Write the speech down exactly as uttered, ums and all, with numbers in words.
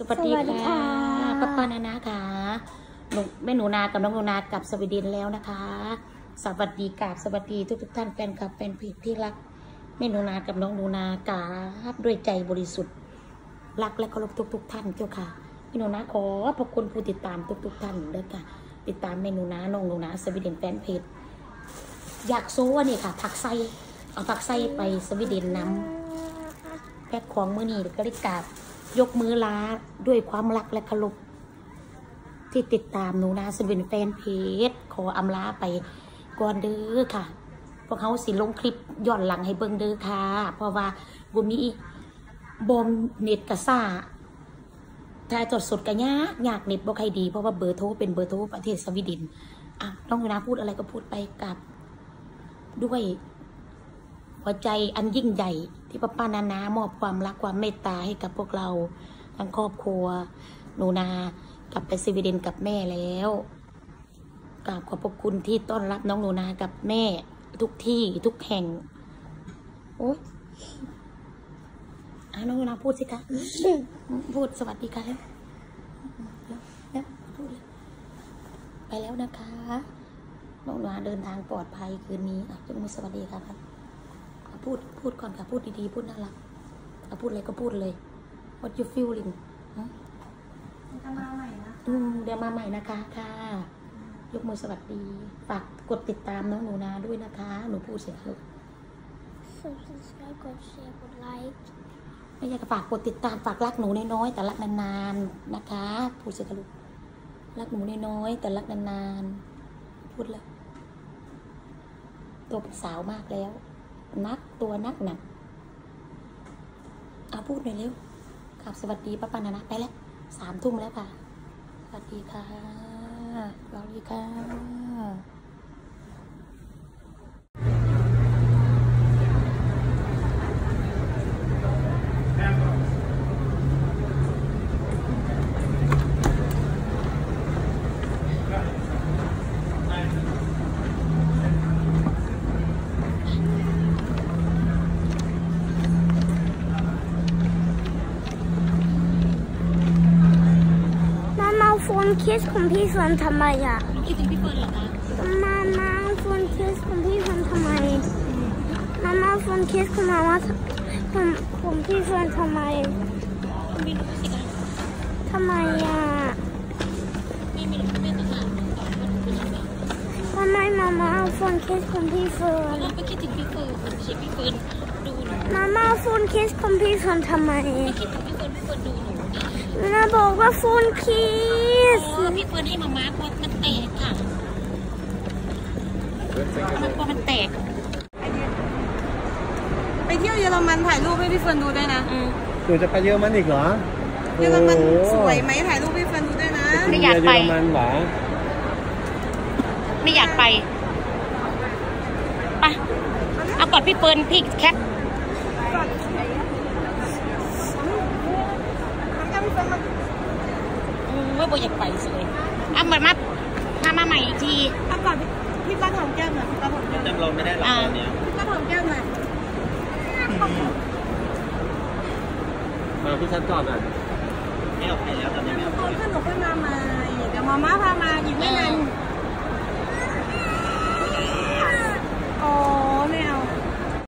วัสดีค่ะป้าป้านานาค่ะหนูแม่หนูนากับน้องหนูนากับสวีเดนแล้วนะคะสวัสดีกับสวัสดีทุกทุกท่านแฟนคลับแฟนเพจที่รักแม่หนูนากับน้องหนูนากราบด้วยใจบริสุทธิ์รักและเคารพทุกทุกท่านเจ้าค่ะแม่หนูนาขอขอบคุณผู้ติดตามทุกทุกท่านด้วยค่ะติดตามแม่หนูนาน้องหนูนาสวีเดนแฟนเพจอยากโซ่นี่ค่ะผักไส้เอาผักไส้ไปสวีเดนน้ำแพ็คของมือนี่ก็ได้กราบยกมือลาด้วยความรักและเคารพที่ติดตามหนูนาสวีเดนแฟนเพจขออำลาไปก่อนเด้อค่ะพวกเขาสิลงคลิปย้อนหลังให้เบิ่งเด้อค่ะเพราะว่าบุมีบอมเน็ตกระซ่าถ่ายทอดสดกันยากยากเน็ตบ่ใครดีเพราะว่าเบอร์โทรเป็นเบอร์โทรประเทศสวีเดนอ่ะน้องหนูนาพูดอะไรก็พูดไปกับด้วยหัวใจอันยิ่งใหญ่ที่ป้าป้านานามอบความรักความเมตตาให้กับพวกเราทั้งครอบครัวหนูนากลับไปสวีเดนกับแม่แล้วกราบขอบพระคุณที่ต้อนรับน้องหนูนากับแม่ทุกที่ทุกแห่งโอ้ยอ่ะน้องหนูนาพูดสิคะพูดสวัสดีค่ะแล้วแล้วพูดเลยไปแล้วนะคะน้องหนูนาเดินทางปลอดภัยคืนนี้อ่ะยกมือสวัสดีค่ะครับพูดพูดก่อนค่ะพูดดีๆพูดน่ารักเอาพูดอะไรก็พูดเลย What you feeling จะมาใหม่นะอืมเดี๋ยวมาใหม่นะคะค่ะยกมือสวัสดีฝากกดติดตามน้องหนูนาด้วยนะคะหนูพูดเสร็จแล้ว subscribe กดแชร์กดไลค์ไม่อยากฝากกดติดตามฝากรักหนูน้อยๆแต่รักนานๆนะคะพูดเสร็จแล้วรักหนูน้อยๆแต่รักนานๆพูดแล้วตัวเป็นสาวมากแล้วนักตัวนักหนักเอาพูดหน่อยเร็วครับสวัสดีป้าปานานะไปแล้วสามทุ่มแล้วค่ะสวัสดีค่ะสวัสดีค่ะโฟนคิสของพี่เฟิร์นทำไมอ่ะคิดถึงพี่เฟิร์นเหรอคะมามาโฟนคิสของพี่เฟิร์นทำไมมามาโฟนคิสของมามาของของพี่เฟิร์นทำไมมีลูกสิคะทำไมอ่ะมีมีลูกเป็นทหารทำไมมามาโฟนคิสของพี่เฟิร์นเราไปคิดถึงพี่เฟิร์นใช่พี่เฟิร์นดูหนูมามาโฟนคิสของพี่เฟิร์นทำไมไม่คิดถึงพี่เฟิร์นพี่เฟิร์นดูหนูนาบอกว่าโฟนคิสพี่เฟิร์นให้มาม้ากลัวมันแตกค่ะมันกลัวมันแตกไปเที่ยวเยอรมันถ่ายรูปให้พี่เฟิร์นดูด้วยนะหนูจะไปเยอรมันอีกเหรอเยอรมันสวยไหมถ่ายรูปให้เฟิร์นดูด้วยนะไม่อยากไปเยอรมันเหรอไม่อยากไปไปเอากอดพี่เฟิร์นพี่แคทว่าโบอยากไปสวยเอาเหมือนมามามาใหม่อีกทีเอาก่อนพี่ป้าหอมแก้มหน่อยพี่ป้าหอมแก้มจำลองไม่ได้หรอกตอนนี้พี่ป้าหอมแก้มหน่อยมาพี่ชัดก่อนอ่ะไม่ออกไปแล้วตอนนี้ไม่ออกขึ้นหนูขึ้นมาใหม่เดี๋ยวมาม่าพามาอีกไม่นาน